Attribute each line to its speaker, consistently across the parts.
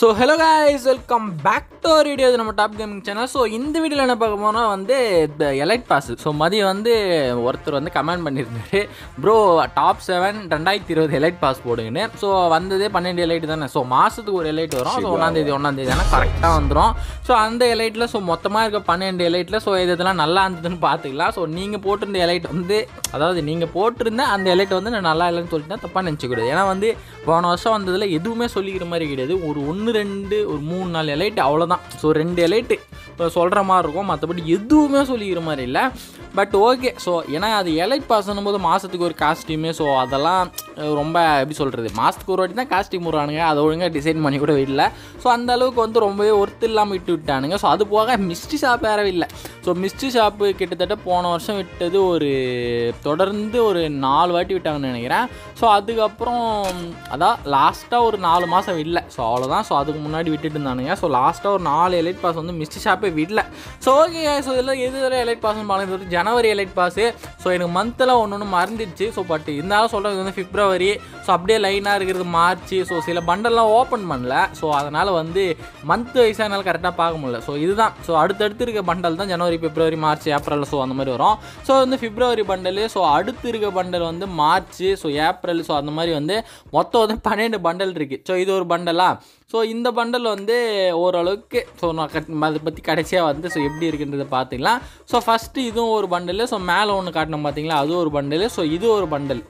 Speaker 1: So hello guys, welcome back to ஒரு video. இது நம்ம டாப் கேமிங் சேனல். ஸோ இந்த வீடியோவில் என்ன பார்க்க போனால் வந்து இந்த எலைட் பாஸ். ஸோ மதியம் வந்து ஒருத்தர் வந்து கமெண்ட் பண்ணியிருந்தாரு, ப்ரோ டாப் 7 2020 எலைட் பாஸ் போடுங்கன்னு. ஸோ வந்ததே 12 எலைட் தானே. ஸோ மாதத்துக்கு ஒரு எலைட் வரும். ஸோ ஒன்றாந்தேதி ஆனால் கரெக்டாக வந்துடும். ஸோ அந்த எலைட்டில் ஸோ மொத்தமாக இருக்க 12 எலைட்டில் ஸோ இதெல்லாம் நல்லா இருந்ததுன்னு பார்த்துக்கலாம். ஸோ நீங்கள் போட்டிருந்த எலைட் வந்து, அதாவது நீங்கள் போட்டிருந்த அந்த எலைட் வந்து நான் நல்லா இல்லைன்னு சொல்லிட்டு தான் தப்பாக நினச்சிக்கூடாது. ஏன்னா வந்து போன வருஷம் வந்ததில் எதுவுமே சொல்லிக்கிற மாதிரி கிடையாது. ஒரு 1 2 ஒரு 3 4 எலைட் அவ்வளோதான். ஸோ 2 எலைட்டு சொல்கிற மாதிரி இருக்கும், மற்றபடி எதுவுமே சொல்லிக்கிற மாதிரி இல்லை. But okay. ஸோ ஏன்னா அது எலைட் பாஸ்னும் போது மாதத்துக்கு ஒரு காஸ்டியூமு, ஸோ அதெல்லாம் ரொம்ப எப்படி சொல்கிறது, மாதத்துக்கு ஒரு வாட்டி தான் காஸ்டியூம் விடுறானுங்க. அதை ஒழுங்காக டிசைன் பண்ணி கூட விடல. ஸோ அந்த அளவுக்கு வந்து ரொம்பவே ஒர்த்து இல்லாமல் விட்டானுங்க. ஸோ அது போக மிஸ்ட்ரி ஷாப் வேறவே இல்லை. ஸோ மிஸ்ட்ரி ஷாப்பு கிட்டத்தட்ட போன வருஷம் விட்டது ஒரு தொடர்ந்து ஒரு 4 வாட்டி விட்டாங்கன்னு நினைக்கிறேன். ஸோ அதுக்கப்புறம் அதான் லாஸ்ட்டாக ஒரு 4 மாதம் விடல. ஸோ அவ்வளோதான். ஸோ அதுக்கு முன்னாடி விட்டுட்டு இருந்தானுங்க. ஸோ லாஸ்ட்டாக ஒரு 4 எலைட் பாஸ் வந்து மிஸ்ட்ரி ஷாப்பே விடல. So okay. ஸோ இதில் எது வரை எலைட் பாஸ்ன்னு பார்க்குறது ஜனவரி எலைட் பாஸு. ஸோ எனக்கு மந்த்தெல்லாம் ஒன்று மறந்துடுச்சு. ஸோ பட் இருந்தாலும் சொல்கிறது வந்து பிப்ரவரி. ஸோ அப்படியே லைனாக இருக்கிறது மார்ச். ஸோ சில பண்டல்லாம் ஓப்பன் பண்ணல. ஸோ அதனால் வந்து மந்த் வைஸாக என்னால் கரெக்டாக பார்க்க முடியல. ஸோ இதுதான். ஸோ அடுத்தடுத்து இருக்க பண்டல் தான் ஜனவரி, பிப்ரவரி, மார்ச், ஏப்ரல். ஸோ அந்த மாதிரி வரும். ஸோ வந்து பிப்ரவரி பண்டல். ஸோ அடுத்து இருக்க பண்டல் வந்து மார்ச், ஸோ ஏப்ரல். ஸோ அந்த மாதிரி வந்து மொத்தம் வந்து 12 பண்டல் இருக்குது. ஸோ இது ஒரு பண்டலா. ஸோ இந்த பண்டல் வந்து ஓரளவுக்கு ஸோ நான் அதை பற்றி கடைசியாக வந்து ஸோ எப்படி இருக்குன்றதை பார்த்துக்கலாம். ஸோ ஃபஸ்ட்டு இதுவும் ஒரு பண்டலு. ஸோ மேலே ஒன்று காட்டணும் பார்த்தீங்களா, அதுவும் ஒரு பண்டலு. ஸோ இது ஒரு பண்டல்.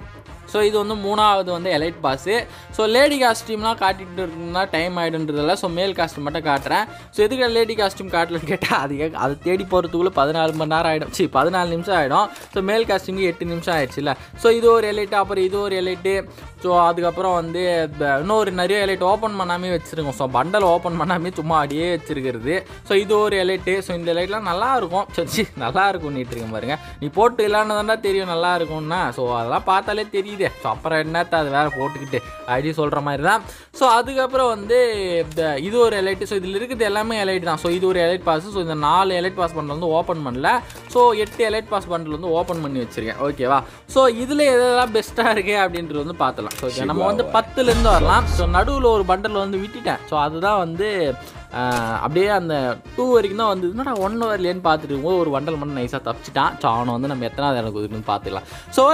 Speaker 1: ஸோ இது வந்து 3வது வந்து எலைட் பாஸு. ஸோ லேடி காஸ்டியூம்லாம் காட்டிகிட்டு இருக்குன்னா டைம் ஆகிடுன்றதில்ல. ஸோ மேல் காஸ்டியூம் மட்டும் காட்டுறேன். ஸோ எதுக்கு லேடி காஸ்டியூம் காட்டலன்னு கேட்டால் அது தேடி போகிறதுக்குள்ளே 14 மணி நேரம் ஆகிடும். 14 நிமிஷம் ஆகிடும். ஸோ மேல் காஸ்டியூமுக்கு 8 நிமிஷம் ஆகிடுச்சுல்ல. ஸோ இது ஒரு எலைட்டு, அப்புறம் இது ஒரு எலைட்டு. ஸோ அதுக்கப்புறம் வந்து இன்னொரு நிறைய எலைட் ஓப்பன் பண்ணாமே வச்சுருக்கோம். ஸோ பண்டல் ஓப்பன் பண்ணாமே சும்மா அப்படியே வச்சுருக்கிறது. ஸோ இது ஒரு எலைட்டு. ஸோ இந்த எலைட்லாம் நல்லாயிருக்கும். சரி, நல்லா இருக்கும்னுட்டு இருக்கேன் பாருங்க. நீ போட்டு இல்லைன்னு தானே தெரியும் நல்லா இருக்கும்னா. ஸோ அதெல்லாம் பார்த்தாலே தெரியுது. ஸோ அப்புறம் என்னத்த அது வேறு போட்டுக்கிட்டு அப்படி சொல்கிற மாதிரி தான். ஸோ அதுக்கப்புறம் வந்து இது ஒரு எலைட்டு. ஸோ இதில் இருக்கிறது எல்லாமே எலைட் தான். ஸோ இது ஒரு எலைட் பாஸ். ஸோ இந்த 4 எலைட் பாஸ் பண்டில் வந்து ஓப்பன் பண்ணல. ஸோ 8 எலைட் பாஸ் பண்டில் வந்து ஓப்பன் பண்ணி வச்சுருக்கேன். ஓகேவா. ஸோ இதில் எதெல்லாம் பெஸ்ட்டாக இருக்குது அப்படின்றது வந்து பார்த்துலாம். ஸோ நம்ம வந்து 10லேருந்து வரலாம். ஸோ நடுவில் ஒரு பண்டில் வந்து விட்டுட்டேன். ஸோ அதுதான் வந்து அப்படியே அந்த 2 வரைக்கும் தான் வந்து என்னடா 1 வரலையேன்னு பார்த்துட்டு இருக்கும்போது ஒரு வண்டல் மட்டும் நைஸாக தப்பிச்சிட்டான். ஸோ அவனை வந்து நம்ம எத்தனாவது எனக்கு இருக்குன்னு பார்த்துக்கலாம்.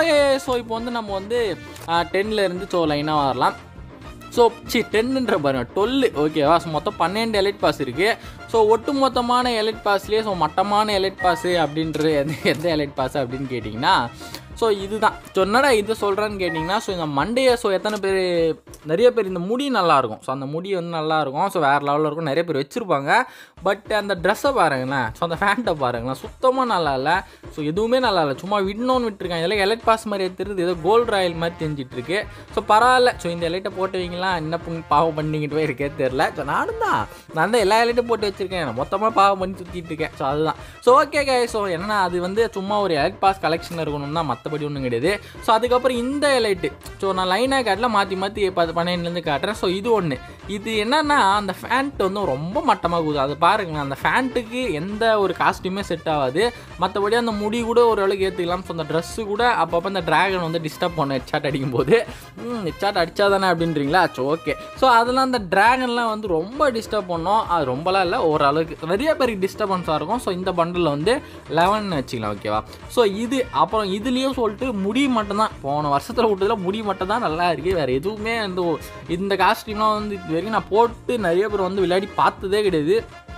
Speaker 1: ஸோ இப்போ வந்து நம்ம வந்து 10லேருந்து ஸோ லைனாக வரலாம். ஸோ 10ன்ற பாருங்க 12. ஓகேவா. ஸோ மொத்தம் 12 எலைட் பாஸ் இருக்குது. ஸோ ஒட்டு மொத்தமான எலைட் பாஸ்லேயே ஸோ மட்டமான எலைட் பாஸு அப்படின்றது எந்த எலைட் பாஸ் அப்படின்னு கேட்டிங்கன்னா ஸோ இதுதான். ஸோ என்னடா இது சொல்கிறேன்னு கேட்டிங்கன்னா, ஸோ இந்த மண்டையை ஸோ நிறைய பேர் இந்த முடி நல்லாயிருக்கும். ஸோ அந்த முடி வந்து நல்லாயிருக்கும். ஸோ வேறு லெவலில் இருக்கும். நிறைய பேர் வச்சுருப்பாங்க. பட் அந்த ட்ரெஸ்ஸை பாருங்களேன். ஸோ அந்த ஃபேண்ட்டை பாருங்களேன். சுத்தமாக நல்லா இல்லை. ஸோ எதுவுமே நல்லா இல்லை. சும்மா விடணும்னு விட்டுருக்காங்க. இதெல்லாம் எலைட் பாஸ் மாதிரி எடுத்துருது. ஏதோ கோல்டு ராயல் மாதிரி தெரிஞ்சிட்ருக்கு. ஸோ பரவாயில்ல. ஸோ இந்த எலைட்டை போட்டு வைங்களா, என்ன பாவம் பண்ணிக்கிட்டு போய் இருக்கே தெரில. ஸோ நான் தான் எல்லா எலைட்டும் போட்டு வச்சுருக்கேன். மொத்தமாக பாவம் பண்ணி சுற்றிட்டு இருக்கேன். ஸோ அதுதான். So okay guys. ஸோ என்னன்னா அது வந்து சும்மா ஒரு எலைட் பாஸ் கலெக்ஷன் இருக்கணும்னா மற்றபடி ஒன்றும் கிடையாது. ஸோ அதுக்கப்புறம் இந்த எலைட்டு. ஸோ நான் லைனாக காட்டில் மாற்றி 12லேருந்து காட்டுறேன். ஸோ இது ஒன்று. இது என்னன்னா அந்த ஃபேண்ட் வந்து ரொம்ப மட்டமாக போகுது. அது பாருங்களேன். அந்த ஃபேண்ட்டுக்கு எந்த ஒரு காஸ்டியூமே செட் ஆகாது. மற்றபடி அந்த முடி கூட ஓரளவுக்கு ஏற்றுக்கலாம். ஸோ அந்த ட்ரெஸ்ஸு கூட அப்பப்போ அந்த ட்ராகன் வந்து டிஸ்டர்ப் பண்ண ஹெட்ஷாட் அடிக்கும்போது ஹெட்ஷாட் அடித்தா தானே அப்படின்றீங்களா. So okay. ஸோ அதெல்லாம் அந்த ட்ராகன்லாம் வந்து ரொம்ப டிஸ்டர்ப் பண்ணோம். அது ரொம்பலாம் இல்லை, ஓரளவுக்கு நிறைய பேருக்கு டிஸ்டர்பன்ஸாக இருக்கும். ஸோ இந்த பண்டில் வந்து 11 வச்சுக்கலாம். ஓகேவா. ஸோ இது அப்புறம் இதுலேயும் சொல்லிட்டு முடி மட்டும்தான். போன வருஷத்தில் விட்டதில் முடி மட்டும் தான் நல்லா இருக்குது. வேறு எதுவுமே வந்து இந்த காஸ்டியூம்லாம் வந்து இது வரைக்கும் நான் போட்டு நிறைய பேர் வந்து விளையாடி பார்த்ததே கிடையாது.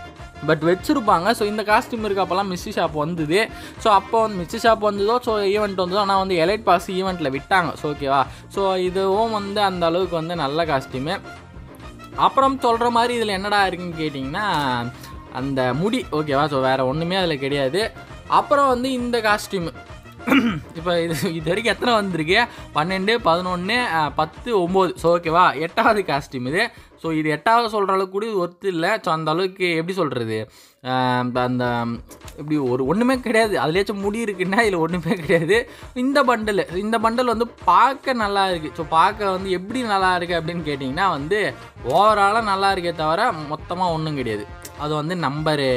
Speaker 1: பட் வச்சுருப்பாங்க. ஸோ இந்த காஸ்டியூம் இருக்குது. அப்போல்லாம் மிஸ்ட்ரி ஷாப் வந்தது. ஸோ அப்போ வந்து மிஸ்ட்ரி ஷாப் வந்ததோ ஸோ ஈவெண்ட் வந்ததோ. ஆனால் வந்து எலைட் பாஸ் ஈவெண்ட்டில் விட்டாங்க. ஸோ ஓகேவா. ஸோ இதுவும் வந்து அந்த அளவுக்கு வந்து நல்ல காஸ்டியூமு. அப்புறம் சொல்கிற மாதிரி இதில் என்னடா இருக்குன்னு கேட்டிங்கன்னா அந்த முடி. ஓகேவா. ஸோ வேறு ஒன்றுமே அதில் கிடையாது. அப்புறம் வந்து இந்த காஸ்டியூமு இப்போ இது வரைக்கும் எத்தனை வந்திருக்கு, 12 11 10 9. ஸோ ஓகேவா. 8வது காஸ்டியூம் இது. ஸோ இது 8வது சொல்கிற அளவுக்கு கூட இது ஒர்த்து இல்லை. ஸோ அந்த அளவுக்கு எப்படி சொல்கிறது, அந்த இப்படி ஒன்றுமே கிடையாது. அதுலேயாச்சும் முடி இருக்குன்னா இதில் ஒன்றுமே கிடையாது. இந்த பண்டல் வந்து பார்க்க நல்லா இருக்குது. ஸோ பார்க்க வந்து எப்படி நல்லா இருக்குது அப்படின்னு கேட்டிங்கன்னா வந்து ஓவராலாக நல்லா இருக்கே தவிர மொத்தமாக ஒன்றும் கிடையாது. அது வந்து நம்பரு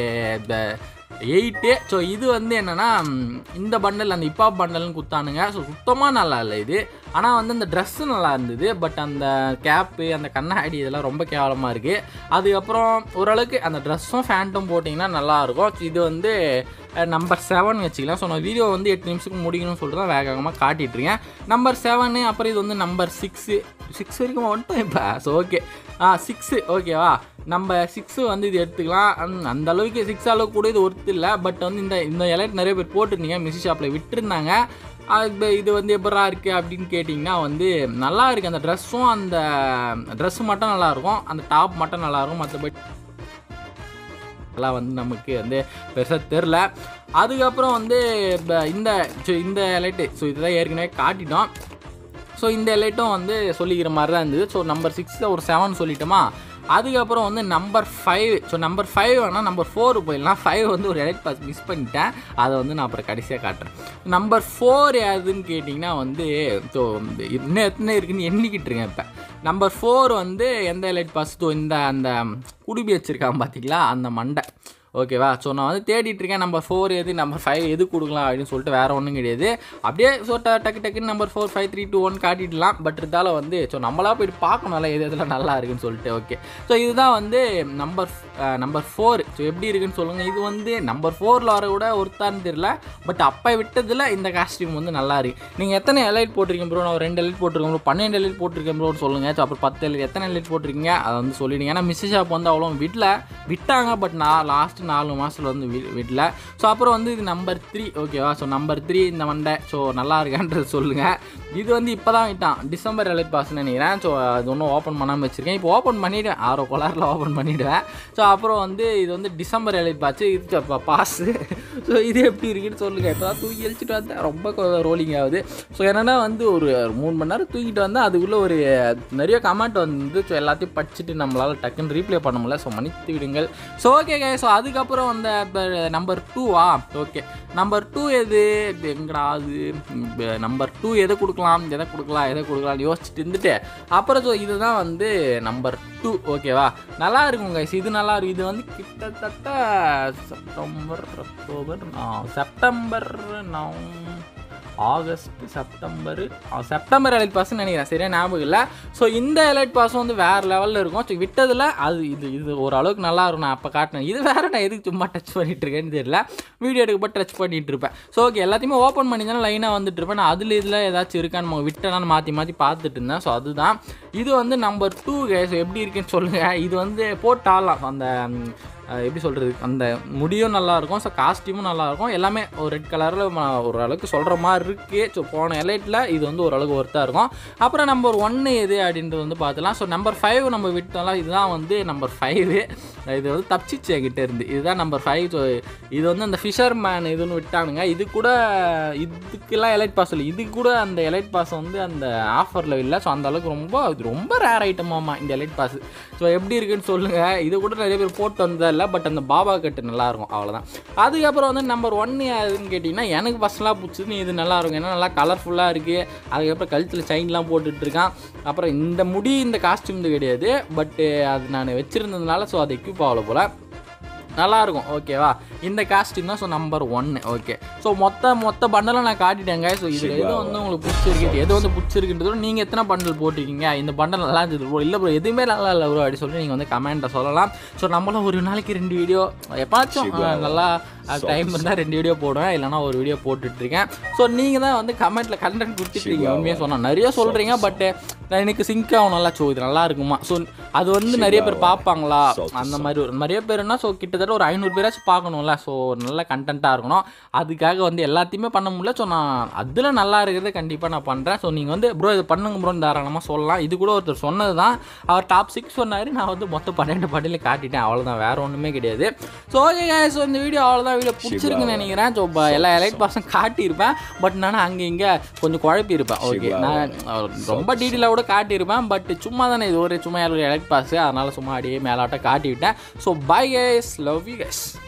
Speaker 1: 8. ஸோ இது வந்து என்னென்னா இந்த பண்டல் அந்த ஹிப்ஹாப் பண்டல்னு குத்தானுங்க. ஸோ சுத்தமாக நல்லா இல்லை இது. ஆனால் வந்து அந்த ட்ரெஸ்ஸு நல்லா இருந்தது. பட் அந்த கேப்பு அந்த கண்ணாடி இதெல்லாம் ரொம்ப கேவலமாக இருக்குது. அதுக்கப்புறம் ஓரளவுக்கு அந்த ட்ரெஸ்ஸும் ஃபேண்ட்டும் போட்டிங்கன்னா நல்லாயிருக்கும். இது வந்து நம்பர் 7 வச்சுக்கலாம். ஸோ நான் வீடியோ வந்து 8 நிமிஷத்துக்கு முடிக்கணும்னு சொல்லிட்டு தான் வேகமாக காட்டிகிட்ருக்கேன். நம்பர் 7. அப்புறம் இது வந்து நம்பர் 6 வரைக்கும் வந்துட்டோம் இப்போ. ஸோ ஓகே 6 ஓகேவா. நம்ம 6 வந்து இது எடுத்துக்கலாம். அந்த அளவுக்கு 6 அளவுக்கு கூட இது ஒர்த்து இல்லை. பட் வந்து இந்த எலைட் நிறைய பேர் போட்டிருந்தீங்க, மிஷி ஷாப்பில் விட்டுருந்தாங்க. இது வந்து எப்படா இருக்குது அப்படின்னு கேட்டிங்கன்னா வந்து நல்லா இருக்குது. அந்த ட்ரெஸ்ஸும் அந்த ட்ரெஸ்ஸு மட்டும் நல்லாயிருக்கும், அந்த டாப் மட்டும் நல்லாயிருக்கும். மற்றபடி எல்லாம் வந்து நமக்கு வந்து பெருசாக தெரில. அதுக்கப்புறம் வந்து இந்த எலைட்டு ஸோ இதுதான் ஏற்கனவே காட்டிட்டோம். ஸோ இந்த எலைட்டும் வந்து சொல்லிக்கிற மாதிரி தான் இருந்தது. ஸோ நம்பர் 6 ஒரு 7 சொல்லிட்டோமா. அதுக்கப்புறம் வந்து நம்பர் 5. ஸோ நம்பர் 5 வேணால் நம்பர் 4 போயிடலாம். 5 வந்து ஒரு எலைட் பாஸ் மிஸ் பண்ணிட்டேன், அதை வந்து நான் அப்புறம் கடைசியாக காட்டுறேன். நம்பர் 4 யாருதுன்னு கேட்டிங்கன்னா வந்து ஸோ இன்னும் எத்தனை இருக்குதுன்னு எண்ணிக்கிட்டு இருக்கேன் இப்போ. நம்பர் 4 வந்து எந்த எலைட் பாஸ் இந்த அந்த குடுப்பி வச்சுருக்கான் பார்த்தீங்களா, அந்த மண்டை ஓகேவா. ஸோ நான் வந்து தேடிட்டுருக்கேன் நம்பர் 4 எது நம்பர் 5 எது கொடுக்கலாம் அப்படின்னு சொல்லிட்டு. வேறு ஒன்றும் கிடையாது. அப்படியே ஸோ டக்குன்னு நம்பர் 4 5 3 2 1 காட்டிடலாம். பட் இருந்தாலும் வந்து ஸோ நம்மளாக போய்ட்டு பார்க்கணும்ல எது எதெல்லாம் நல்லா இருக்குன்னு சொல்லிட்டு. ஓகே ஸோ இதுதான் வந்து நம்பர் 4. ஸோ எப்படி இருக்குன்னு சொல்லுங்கள். இது வந்து நம்பர் 4ல் வர கூட ஒருத்தான்னு தெரியல. பட் அப்போ விட்டதில் இந்த காஸ்டியூம் வந்து நல்லா இருக்குது. நீங்கள் எத்தனை எலைட் போட்டிருக்கீங்க ப்ரோ? நான் ஒரு 2 எலைட் போட்டிருக்கேன் ப்ரோ, 12 எலைட் போட்டிருக்கேன் ப்ரோன்னு சொல்லுங்கள். ஸோ அப்புறம் 10 எலைட் எத்தனை எலைட் போட்டிருக்கீங்க அதை வந்து சொல்லிவிடுங்க. ஏன்னா மிஸ்ஸி ஷாப் வந்து அவ்வளோ விட்டாங்க. பட் நான் லாஸ்ட் 4 மாதத்தில் வந்து வீட்டில். ஸோ அப்புறம் வந்து இது நம்பர் 3 ஓகேவா. ஸோ நம்பர் 3 இந்த மண்டை ஸோ நல்லா இருக்கான்றது சொல்லுங்கள். இது வந்து இப்போ தான் விட்டான், டிசம்பர் எலைட் பாஸ்ன்னு நினைக்கிறேன். ஸோ அது ஒன்றும் ஓப்பன் பண்ணாமல் வச்சுருக்கேன். இப்போ ஓப்பன் பண்ணிவிடுவேன், 6 கொலாரில் ஓப்பன் பண்ணிவிடுவேன். ஸோ அப்புறம் வந்து இது வந்து டிசம்பர் எலைட் பாஸ் இது பாஸு. ஸோ இது எப்படி இருக்குன்னு சொல்லுங்கள். இப்போ தான் தூக்கி எழுச்சிட்டு வந்தேன், ரொம்ப ரோலிங் ஆகுது. ஸோ என்னென்னா வந்து ஒரு 3 மணி நேரம் தூக்கிட்டு வந்தால் அதுக்குள்ளே ஒரு நிறைய கமெண்ட் வந்து ஸோ எல்லாத்தையும் படிச்சுட்டு நம்மளால் டக்குன்னு ரீப்ளே பண்ண முடியல. ஸோ மன்னித்து விடுங்கள். So okay. ஸோ அதுக்கப்புறம் அந்த நம்பர் 2 ஓகே நம்பர் 2 எது எங்கடா அது நம்பர் 2 எதை கொடுக்கலாம் யோசிச்சுட்டு இருந்துட்டு அப்புறம் ஸோ இதுதான் வந்து நம்பர் 2 ஓகேவா. நல்லா இருக்கும் கைஸ், இது நல்லா இருக்கும். இது வந்து கிட்டத்தட்ட செப்டம்பர் ஆகஸ்ட் செப்டம்பர் எலைட் பாஸ்ன்னு நினைக்கிறேன், சரியா ஞாபகம் இல்லை. ஸோ இந்த எலைட் பாஸும் வந்து வேறு லெவலில் இருக்கும். ஸோ விட்டதில் அது இது ஓரளவுக்கு நல்லா இருக்கும். நான் அப்போ காட்டினேன். இது வேறு நான் எதுக்கு சும்மா டச் பண்ணிகிட்டு இருக்கேன்னு தெரியல, வீடியோ எடுக்கப்போ டச் பண்ணிகிட்டு இருப்பேன். ஸோ ஓகே எல்லாத்தையுமே ஓப்பன் பண்ணி தானே லைனாக வந்துட்டு இருப்பேன். நான் அதில் இதில் ஏதாச்சும் இருக்கான்னு நம்ம விட்டேன்னு மாற்றி பார்த்துட்டு இருந்தேன். ஸோ அதுதான் இது வந்து நம்பர் 2 கைஸ். எப்படி இருக்குன்னு சொல்லுங்கள். இது வந்து போட்டாலாம் அந்த எப்படி சொல்கிறது, அந்த முடியும் நல்லாயிருக்கும். ஸோ காஸ்டியூமும் நல்லாயிருக்கும். எல்லாமே ஒரு ரெட் கலரில் ஓரளவுக்கு சொல்கிற மாதிரி இருக்குது. ஸோ போன எலைட்டில் இது வந்து ஓரளவுக்கு ஒர்த்தாக இருக்கும். அப்புறம் நம்பர் 1 எது அப்படின்றது வந்து பார்த்துலாம். ஸோ நம்பர் 5 நம்ம விட்டோம்லாம், இதுதான் வந்து நம்பர் 5. இது வந்து தப்பிச்சிச்சு என்கிட்ட இருந்து. இதுதான் நம்பர் 5. ஸோ இது வந்து அந்த ஃபிஷர்மேன் இதுன்னு விட்டானுங்க. இதுக்கெல்லாம் எலைட் பாஸ் இல்லை. இது கூட அந்த எலைட் பாஸ் வந்து அந்த ஆஃபரில் இல்லை. ஸோ அந்த அளவுக்கு ரொம்ப ரேர் ஐட்டமாமா இந்த எலைட் பாஸ். ஸோ எப்படி இருக்குன்னு சொல்லுங்கள். இது கூட நிறைய பேர் போட்டு வந்ததில்லை. பட் அந்த பாபா கட்டு நல்லாயிருக்கும், அவ்வளோதான். அதுக்கப்புறம் வந்து நம்பர் 1 யாருன்னு கேட்டிங்கன்னா எனக்கு ஃபஸ்ட்லாம் பிடிச்சது இது நல்லாயிருக்கும். ஏன்னா நல்லா கலர்ஃபுல்லாக இருக்குது. அதுக்கப்புறம் கழுத்தில் செயின்லாம் போட்டுட்ருக்கான். அப்புறம் இந்த முடி இந்த காஸ்டியூம் கிடையாது, பட்டு அது நான் வச்சுருந்ததுனால ஸோ அது எக்யூப் ஆகலை போல். நல்லாயிருக்கும் ஓகேவா. இந்த காஸ்டியூம் தான் ஸோ நம்பர் 1 ஓகே. ஸோ மொத்த பண்டலும் நான் காட்டிட்டேங்க. ஸோ இதில் எது வந்து உங்களுக்கு பிடிச்சிருக்கு, எது வந்து பிடிச்சிருக்குன்றதோட நீங்கள் எத்தனை பண்டல் போட்டிருக்கீங்க, இந்த பண்டல் நல்லா இருந்தது ப்ரோ, இல்லை ப்ரோ எதுவுமே நல்லா இல்லை ப்ரோ அப்படி சொல்லி நீங்கள் வந்து கமெண்ட்டை சொல்லலாம். ஸோ நம்மளும் ஒரு நாளைக்கு 2 வீடியோ எப்பாச்சும் நல்லா டைம் இருந்தால் 2 வீடியோ போடுவேன், இல்லைனா ஒரு வீடியோ போட்டுட்ருக்கேன். ஸோ நீங்கள் தான் வந்து கமெண்ட்டில் கண்டென்ட் கொடுத்துட்ருக்கீங்க. உண்மையாக சொன்னால் நிறைய சொல்கிறீங்க, பட்டு எனக்கு சிங்க் ஆகணும்ல. ஸோ இது நல்லா இருக்குமா, ஸோ அது வந்து நிறைய பேர் பார்ப்பாங்களா அந்த மாதிரி நிறைய பேருன்னா ஸோ கிட்டத்தட்ட ஒரு 500 பேராச்சும் பார்க்கணும்ல. ஸோ நல்ல கண்டென்ட்டாக இருக்கணும். அதுக்காக வந்து எல்லாத்தையுமே பண்ண முடியல. ஸோ நான் அதில் நல்லா இருக்கிறத கண்டிப்பாக நான் பண்ணுறேன். ஸோ நீங்கள் வந்து ப்ரோ இது பண்ணுங்க ப்ரோன்னு தாராளமாக சொல்லலாம். இது கூட ஒருத்தர் சொன்னது தான், அவர் டாப் 6 சொன்னார். நான் வந்து மொத்தம் 12 பண்டில் காட்டிட்டேன், அவ்வளோதான், வேறு ஒன்றுமே கிடையாது. ஸோ ஓகே ஸோ இந்த வீடியோ அவ்வளோதான். வீடியோ பிடிச்சிருக்குன்னு நினைக்கிறேன். ஸோ எல்லா எலைட் பாஸும் காட்டியிருப்பேன், பட் நான் அங்கே இங்கே கொஞ்சம் குழப்பியிருப்பேன். ஓகே நான் ரொம்ப டீட்டெயிலாக கூட காட்டியிருப்பேன், பட் சும்மா தானே இது ஒரு சும்மா எலைட் பாஸ், அதனால் சும்மா அப்படியே மேலாட்ட காட்டிவிட்டேன். So bye guys, love you guys.